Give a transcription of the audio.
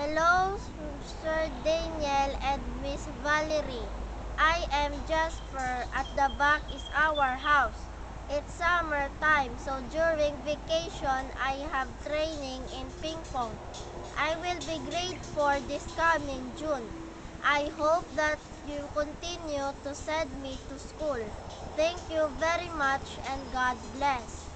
Hello, Sir Daniel and Miss Valerie. I am Jasper. At the back is our house. It's summer time, so during vacation, I have training in ping pong. I will be grade 4 this coming June. I hope that you continue to send me to school. Thank you very much and God bless.